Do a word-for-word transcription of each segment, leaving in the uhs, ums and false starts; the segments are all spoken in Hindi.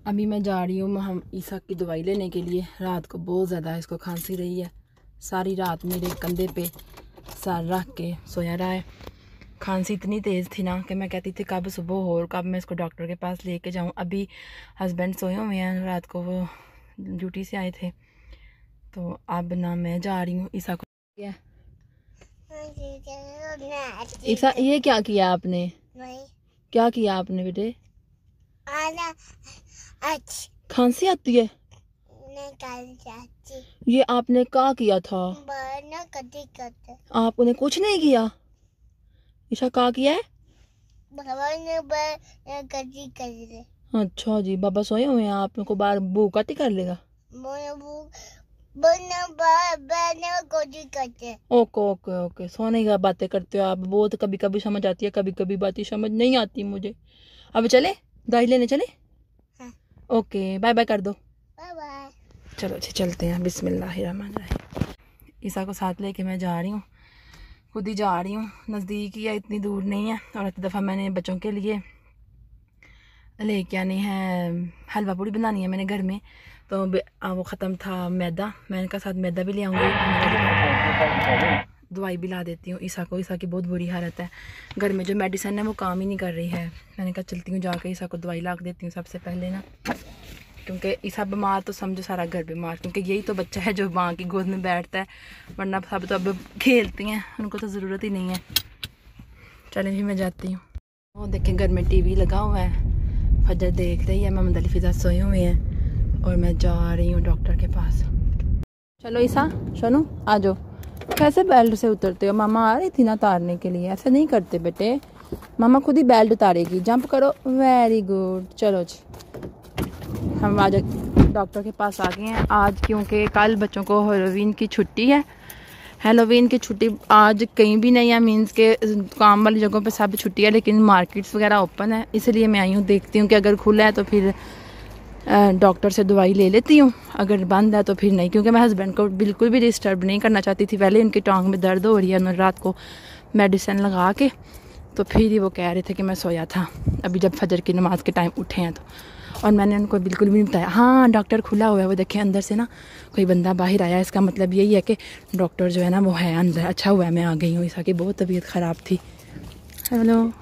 अभी मैं जा रही हूँ हम ईसा की दवाई लेने के लिए। रात को बहुत ज़्यादा इसको खांसी रही है, सारी रात मेरे कंधे पे सर रख के सोया रहा है। खांसी इतनी तेज़ थी ना कि मैं कहती थी कब सुबह हो और कब मैं इसको डॉक्टर के पास लेके जाऊँ। अभी हस्बैंड सोए हुए हैं, रात को वो ड्यूटी से आए थे, तो अब ना मैं जा रही हूँ ईसा को। क्या ईसा, ये क्या किया आपने? क्या किया आपने बेटे? खांसी आती है? ये आपने क्या किया था? आपने कुछ नहीं किया। ईसा क्या किया है? अच्छा जी, बाबा सोए हुए हैं, आपको बार भूख काटी कर लेगा। ओके ओके ओके, सोने की बातें करते हो आप बहुत। कभी कभी समझ आती है, कभी कभी बातें समझ नहीं आती मुझे। अब चले दवाई लेने चले? हाँ। ओके बाय बाय कर दो। Bye bye. चलो जी चलते हैं, बिस्मिल्लाहिर्रहमानिर्रहीम। ईसा को साथ लेके मैं जा रही हूँ, खुद ही जा रही हूँ, नज़दीक ही है, इतनी दूर नहीं है। और एक दफ़ा मैंने बच्चों के लिए लेके आनी है, हलवा पूड़ी बनानी है मैंने घर में, तो वो ख़त्म था मैदा। मैंने कहा साथ मैदा भी ले आऊँगी, दवाई भी ला देती हूँ ईसा को। ईसा की बहुत बुरी हालत है, घर में जो मेडिसिन है वो काम ही नहीं कर रही है। मैंने कहा चलती हूँ जाके ईसा को दवाई ला देती हूँ सबसे पहले ना, क्योंकि ईसा बीमार तो समझो सारा घर बीमार, क्योंकि यही तो बच्चा है जो माँ की गोद में बैठता है, वरना सब तो अब खेलती हैं, उनको तो ज़रूरत ही नहीं है। चलें भी मैं जाती हूँ। वो देखें घर में टीवी लगा हुआ है, फजर देख रही है, मोहम्मद अली फिजा सोए हुए हैं और मैं जा रही हूँ डॉक्टर के पास। चलो ईसा, सोनू आ जाओ। कैसे बेल्ट से उतरते हो? मामा आ रही थी ना उतारने के लिए, ऐसे नहीं करते बेटे, मामा खुद ही बेल्ट उतारेगी। जंप करो, वेरी गुड। चलो जी, हम आज डॉक्टर के पास आ गए हैं आज, क्योंकि कल बच्चों को हेलोवीन की छुट्टी है। हेलोवीन की छुट्टी आज कहीं भी नहीं है, मीन्स के काम वाली जगहों पे सब छुट्टी है, लेकिन मार्केट्स वगैरह ओपन है, इसलिए मैं आई हूँ। देखती हूँ कि अगर खुला है तो फिर डॉक्टर से दवाई ले लेती हूँ, अगर बंद है तो फिर नहीं, क्योंकि मैं हस्बैंड को बिल्कुल भी डिस्टर्ब नहीं करना चाहती थी। पहले उनकी टांग में दर्द हो रही है, उन्होंने रात को मेडिसिन लगा के, तो फिर ही वो कह रहे थे कि मैं सोया था, अभी जब फजर की नमाज के टाइम उठे हैं तो। और मैंने उनको बिल्कुल भी नहीं बताया। हाँ डॉक्टर खुला हुआ है, वो देखें अंदर से ना कोई बंदा बाहर आया, इसका मतलब यही है कि डॉक्टर जो है ना वो है अंदर। अच्छा हुआ है मैं आ गई हूँ, ईसा की बहुत तबीयत ख़राब थी। हेलो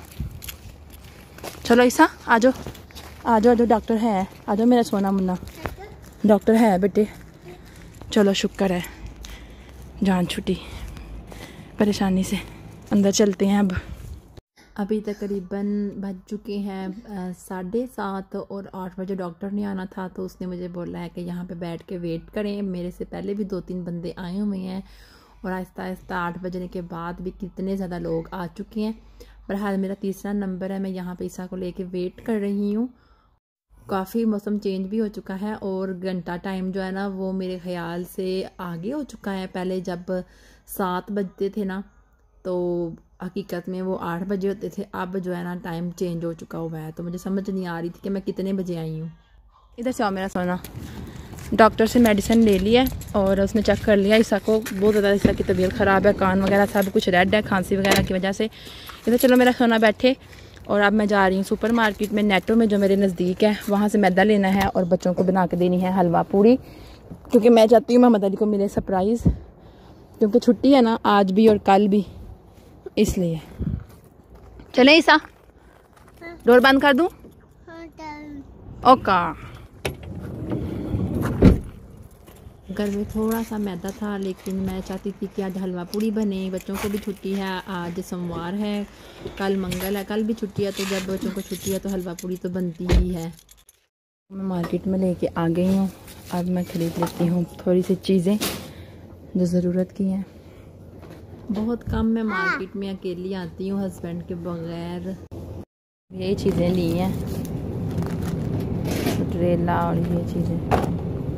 चलो ईसा आ जाओ आ जाओ, डॉक्टर है, आ जाओ मेरा सोना मुन्ना, डॉक्टर है बेटे। चलो शुक्र है जान छुटी परेशानी से। अंदर चलते हैं अब। अभी तकरीबन बज चुके हैं साढ़े सात और आठ बजे डॉक्टर ने आना था, तो उसने मुझे बोला है कि यहाँ पे बैठ के वेट करें। मेरे से पहले भी दो तीन बंदे आए हुए हैं और आहिस्ता आहिस्ता आठ बजने के बाद भी कितने ज़्यादा लोग आ चुके हैं। बहरहाल मेरा तीसरा नंबर है, मैं यहाँ पे ईसा को लेके वेट कर रही हूँ। काफ़ी मौसम चेंज भी हो चुका है और घंटा टाइम जो है ना वो मेरे ख्याल से आगे हो चुका है। पहले जब सात बजते थे ना तो हकीकत में वो आठ बजे होते थे, अब जो है ना टाइम चेंज हो चुका हुआ है, तो मुझे समझ नहीं आ रही थी कि मैं कितने बजे आई हूँ। इधर से आओ मेरा सोना। डॉक्टर से मेडिसिन ले लिया और उसने चेक कर लिया, ईसा को बहुत ज़्यादा ईसा की तबीयत ख़राब है, कान वगैरह सब कुछ रेड है खांसी वगैरह की वजह से। इधर चलो मेरा सोना बैठे। और अब मैं जा रही हूँ सुपर मार्केट में, नेटो में जो मेरे नज़दीक है, वहाँ से मैदा लेना है और बच्चों को बना के देनी है हलवा पूड़ी, क्योंकि मैं चाहती हूँ मोहम्मद अली को मिले सरप्राइज़, क्योंकि छुट्टी है ना आज भी और कल भी, इसलिए। चले ईसा, डोर बंद कर दूँ? ओका। घर में थोड़ा सा मैदा था, लेकिन मैं चाहती थी कि आज हलवा पूड़ी बने। बच्चों को भी छुट्टी है, आज सोमवार है, कल मंगल है, कल भी छुट्टी है, तो जब बच्चों को छुट्टी है तो हलवा पूड़ी तो बनती ही है। मैं मार्केट में लेके आ गई हूँ, अब मैं ख़रीद लेती हूँ थोड़ी सी चीज़ें जो ज़रूरत की हैं। बहुत कम मैं मार्केट में अकेली आती हूँ हस्बैंड के बगैर। यही चीज़ें ली हैं, ट्रेला और ये चीज़ें,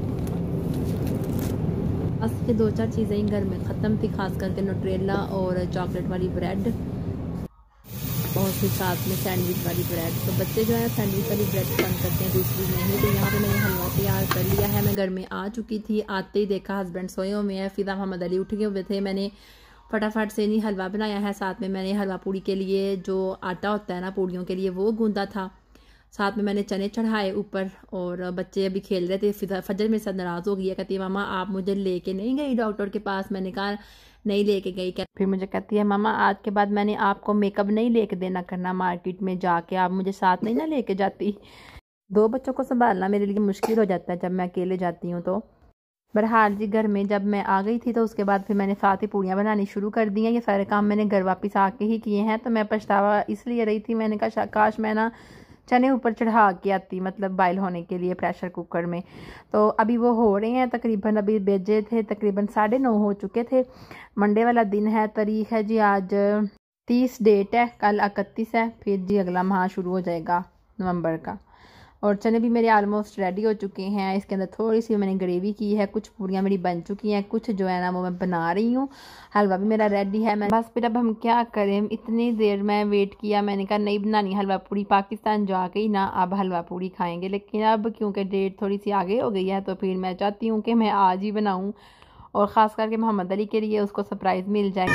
बस ये दो चार चीज़ें ही घर में ख़त्म थी, खास करके न्यूट्रेला और चॉकलेट वाली ब्रेड और फिर साथ में सैंडविच वाली ब्रेड। तो बच्चे जो है सैंडविच वाली ब्रेड पसंद करते हैं, दूसरी नहीं। तो यहाँ पे मैंने हलवा तैयार कर लिया है। मैं घर में आ चुकी थी, आते ही देखा हस्बैंड सोए हुए हैं, फिर मोहम्मद अली उठ गए हुए थे। मैंने फटाफट से नहीं हलवा बनाया है, साथ में मैंने हलवा पूड़ी के लिए जो आटा होता है ना पूड़ियों के लिए वो गूंदा था। साथ में मैंने चने चढ़ाए ऊपर और बच्चे अभी खेल रहे थे। फिर फजर मेरे साथ नाराज़ हो गई है, कहती है मामा आप मुझे लेके नहीं गई डॉक्टर के पास। मैंने कहा नहीं लेके गई। फिर मुझे कहती है मामा आज के बाद मैंने आपको मेकअप नहीं लेके देना करना मार्केट में जाके, आप मुझे साथ नहीं ना लेके जाती। दो बच्चों को संभालना मेरे लिए मुश्किल हो जाता है जब मैं अकेले जाती हूँ। तो बहरहाल जी घर में जब मैं आ गई थी तो उसके बाद फिर मैंने साथ ही पूड़ियाँ बनानी शुरू कर दी हैं। ये सारे काम मैंने घर वापस आके ही किए हैं। तो मैं पछतावा इसलिए रही थी, मैंने कहा काश मैं ना चने ऊपर चढ़ा के आती, मतलब बॉयल होने के लिए प्रेशर कुकर में। तो अभी वो हो रहे हैं तकरीबन, अभी भेजे थे तकरीबन साढ़े नौ हो चुके थे। मंडे वाला दिन है, तारीख है जी आज तीस डेट है, कल इकतीस है, फिर जी अगला माह शुरू हो जाएगा नवंबर का। और चने भी मेरे आलमोस्ट रेडी हो चुके हैं। इसके अंदर थोड़ी सी मैंने ग्रेवी की है, कुछ पूड़ियाँ मेरी बन चुकी हैं, कुछ जो है ना वो मैं बना रही हूँ। हलवा भी मेरा रेडी है। मैं बस फिर अब हम क्या करें, इतनी देर मैं वेट किया, मैंने कहा नहीं बनानी हलवा पूड़ी, पाकिस्तान जाके ही ना अब हलवा पूड़ी खाएंगे। लेकिन अब क्योंकि डेट थोड़ी सी आगे हो गई है तो फिर मैं चाहती हूँ कि मैं आज ही बनाऊँ और ख़ास करके मोहम्मद अली के लिए उसको सरप्राइज़ मिल जाए।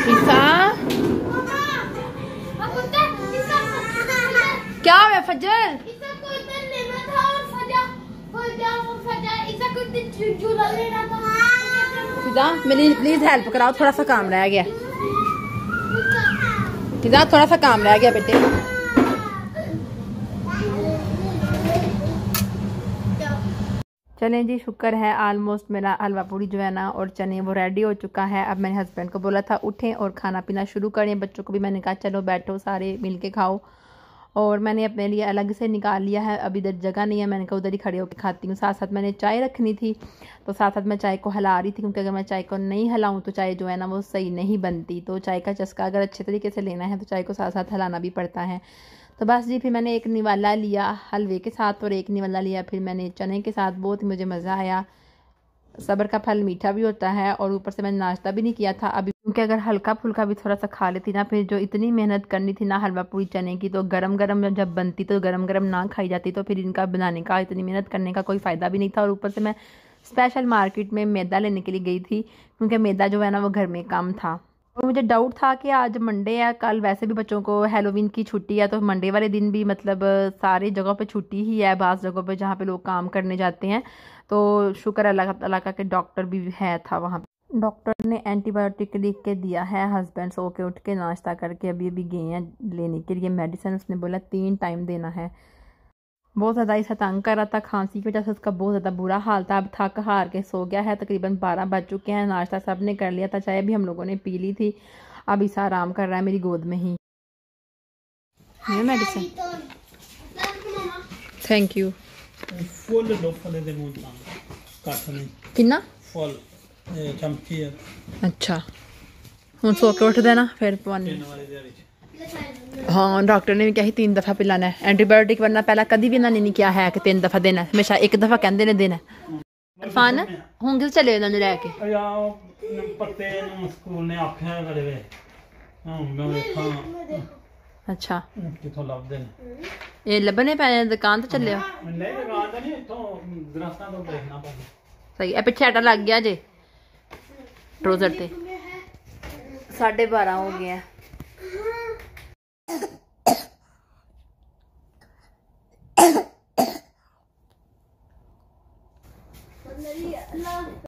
क्या है फजल? मेरी प्लीज हेल्प कराओ, थोड़ा सा काम रह गया। फिजा थोड़ा सा काम रह गया बेटे। चलें जी, शुक्र है आलमोस्ट मेरा हलवा पूड़ी जो है ना और चने वो रेडी हो चुका है। अब मैंने हस्बैंड को बोला था उठें और खाना पीना शुरू करें। बच्चों को भी मैंने कहा चलो बैठो सारे मिल के खाओ। और मैंने अपने लिए अलग से निकाल लिया है, अभी इधर जगह नहीं है, मैंने कहा उधर ही खड़े होकर खाती हूँ। साथ साथ मैंने चाय रखनी थी तो साथ साथ मैं चाय को हिला रही थी, क्योंकि अगर मैं चाय को नहीं हिलाऊं तो चाय जो है ना वो सही नहीं बनती। तो चाय का चस्का अगर अच्छे तरीके से लेना है तो चाय को साथ साथ हिलाना भी पड़ता है। तो बस जी फिर मैंने एक निवाला लिया हलवे के साथ और एक निवाला लिया फिर मैंने चने के साथ। बहुत ही मुझे मज़ा आया। सब्र का फल मीठा भी होता है और ऊपर से मैंने नाश्ता भी नहीं किया था अभी, क्योंकि अगर हल्का फुल्का भी थोड़ा सा खा लेती ना, फिर जो इतनी मेहनत करनी थी ना हलवा पूरी चने की, तो गरम गरम जब बनती तो गरम गरम ना खाई जाती, तो फिर इनका बनाने का इतनी मेहनत करने का कोई फ़ायदा भी नहीं था। और ऊपर से मैं स्पेशल मार्केट में मैदा लेने के लिए गई थी, क्योंकि मैदा जो है ना वो घर में कम था। और मुझे डाउट था कि आज मंडे है, कल वैसे भी बच्चों को हैलोवीन की छुट्टी है, तो मंडे वाले दिन भी मतलब सारी जगहों पे छुट्टी ही है, बाज़ जगहों पे जहाँ पे लोग काम करने जाते हैं। तो शुक्र अल्लाह ताला का कि डॉक्टर भी है था वहाँ पे। डॉक्टर ने एंटीबायोटिक लिख के दिया है। हस्बैंड सो के उठ के नाश्ता करके अभी अभी गए हैं लेने के लिए मेडिसिन। उसने बोला तीन टाइम देना है। बहुत ज़्यादा इसे तंग कर रहा था, खांसी की वजह से उसका बहुत ज़्यादा बुरा हाल था। अब थक हार के सो गया है। तकरीबन बारह बज चुके हैं। नाश्ता सब ने कर लिया था, चाय भी हम लोगों ने पी ली थी। अब इसे आराम कर रहा है मेरी गोद में ही। ये मेडिसिन थैंक यू। फुल लो फले दे मूंता काटने किन्ना फुल चमची है। अच्छा हुन सो के उठ देना फिर पवानी। हाँ डॉक्टर ने भी कहा तीन दफ़ा पिलाना है एंटीबायोटिक, वरना पहला कभी भी इन्होंने नहीं किया है कि तीन दफ़ा देना है, हमेशा एक दफ़ा कहते ने देना है। इरफान होंगे चले इन्होंने लैके पत्ते स्कूल ने आख्या करे वे हां मैं देखा। अच्छा किथों लभदे ने ये लभने पैने दुकान तो चले हो नहीं दुकान तो नहीं इथों दरख्तां तो देखना पैंदा। सही है पिछे आटा लग गया जे ट्रोजर ते। साढ़े बारह हो गए हैं।